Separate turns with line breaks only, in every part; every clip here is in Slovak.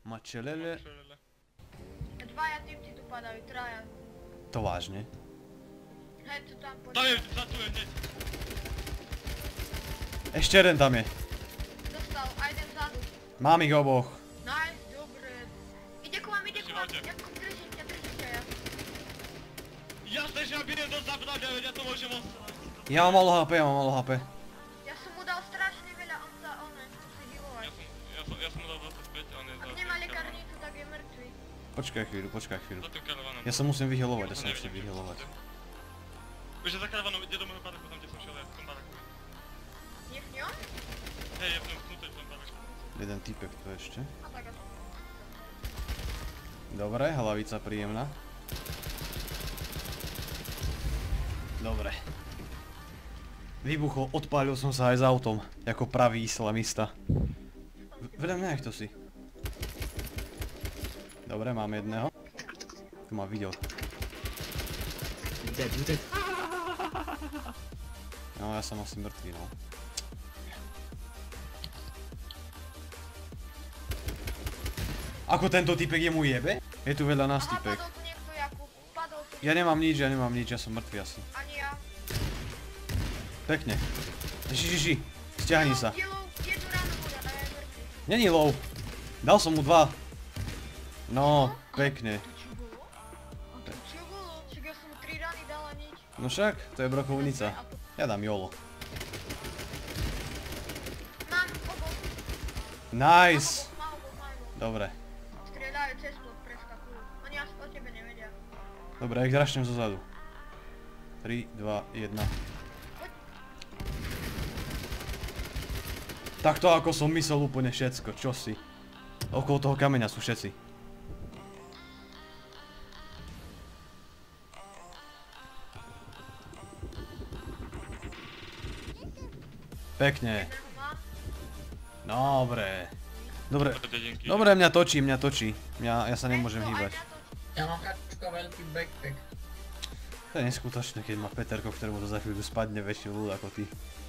Mačelele.
Dvaja typci tu padajú, traja.
To vážne?
Hej, tu tam poďme.
Tam je, za tu je, hneď.
Ešte jeden tam je.
Dostal, a idem vzadu.
Mám ich oboch.
Nice, dobre. Ide ku vám, ide ku vám.
Ešte
Jakub, držím ťa ja.
Jasné, že ja bydem dosť zapravďa, veď ja to môžem osrať.
Ja mám malo HP, ja mám malo HP.
Ja som mu dal strašne veľa, on sa, chce si healovať.
Ja som mu dal 25 a on je za...
Ak nemá lekárnicu, tak je mŕtvý.
Počkaj chvíľu, počkaj chvíľu.
Za tým karavanom.
Ja sa musím vyhelovať, ja sa musím vyhelovať.
Už je za karavanom, ide do môjho baraku, tam kde som šiel ja, v tom baraku.
Je v ňom?
Hej, je v tom vnútri, v tom baraku.
Jeden typek tu ešte.
A tak aspoň.
Dobre, hlavica príjemná. Dobre. Vybuchol, odpálil som sa aj s autom, ako pravý islamista. Vedľa mňa, kto si? Dobre, mám jedného. Tu ma videl. No, ja som asi mŕtvý, no. Ako tento typek jemu jebe? Je tu veľa nás
Aha,
typek.
padol tu niekto, Jakub. Padol tu.
Ja nemám nič, ja som mŕtvý asi.
Ani ja.
Pekne. Žiži, stiahni sa.
Je low, jednu ránu bude, a je mŕtvý.
Není low. Dal som mu 2. No, pekne.
To čo bolo? A to čo bolo? Však ja som mu 3 rány dala nič.
No však, to je brokovnica. Ja dám jolo.
Mám oboch.
Nice.
Má oboch.
Dobre.
Strieľajú cez blok, preskakujú. Oni asi o tebe nevedia.
Dobre, ja ich drašnem zozadu. 3, 2, 1. Takto ako som myslel úplne všetko, čo si? Okolo toho kameňa sú všetci. Pekne. Dobre. Dobre. Dobre, mňa točí. Ja sa nemôžem hýbať.
Ja mám kačko veľký backpack.
To je neskutočné, keď má Peterko, ktorému to za chvíľu spadne väčší ľud ako ty.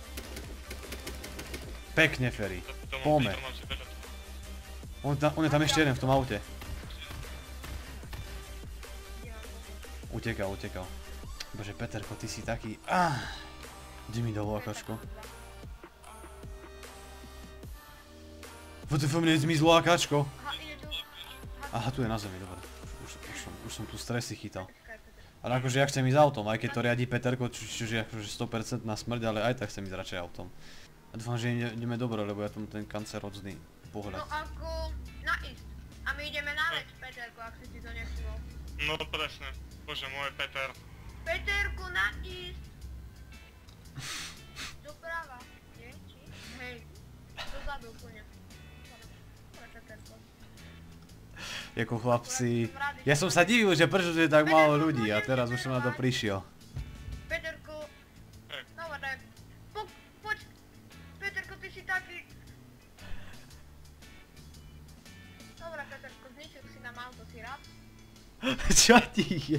Pekne, Ferry. Pome. On je tam ešte jeden v tom aute. Utekal. Bože, Peterko, ty si taký... Ide mi dolu, akačko. VTF, mne zmizlo akačko. Aha, tu je na zemi, dobre. Už som tu stresy chytal. Ale akože ja chcem ísť autom, aj keď to riadí Peterko, čiže akože 100% na smrť, ale aj tak chcem ísť radšej autom. A dúfam, že ideme dobre, lebo ja tam ten kancerózny pohľad.
No ako na ísť. A my ideme na leč, Peterko, ak si to nevšimol.
No presne. Bože môj, Peter.
Peterko, na ísť. Doprava, nie? Či? Hej. Dozadu úplne. Dobre, Peterko.
Jako chlapci... Ja som sa divil, že prečo tu je tak málo ľudí a teraz už som na to prišiel.
Peterko. Dobre. Poď. Peterko, ty si taký... Dobre, Peterko, zničil si nám auto, si rád?
Čo ti je?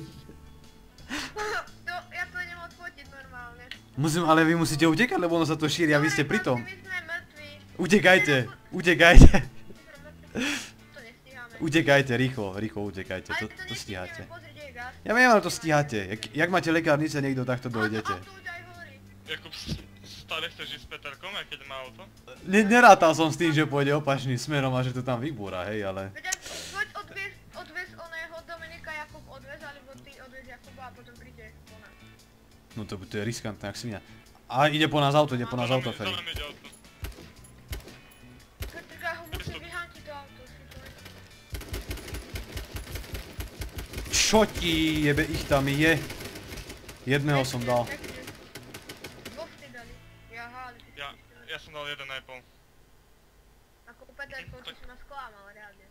Ja to idem odfotiť normálne.
Ale vy musíte utekať, lebo ono sa to šíri a vy ste pri tom.
My sme mŕtvi.
Utekajte.
To nestíhame.
Utekajte, rýchlo utekajte,
Ale
to stíhate.
Pozri, kde je gas.
Ja viem, ale to stíhate. Jak máte lekárnice, niekto takto dojdete.
A to už aj hovorí.
Jakub, stále chceš ísť s Peterkom, aj keď má auto?
Nerátal som s tým, že pôjde opačným smerom a že to tam vybúra, hej, ale...
Poď odviez oného Dominika, Jakub odviez, alebo ty odviez Jakuba a potom príde po nás.
No to je riskantné, jak svinia. A ide po nás auto, Ferry.
Za nami ide auto.
Petrka, ho musí vyhantiť to auto.
Čo ti jebe, ich tam je? Jedného som dal.
Dvoch ste dali. Jaha, ale ty
Ja som dal 1,5.
Ako Peterko, ty si ma sklamal, reálne.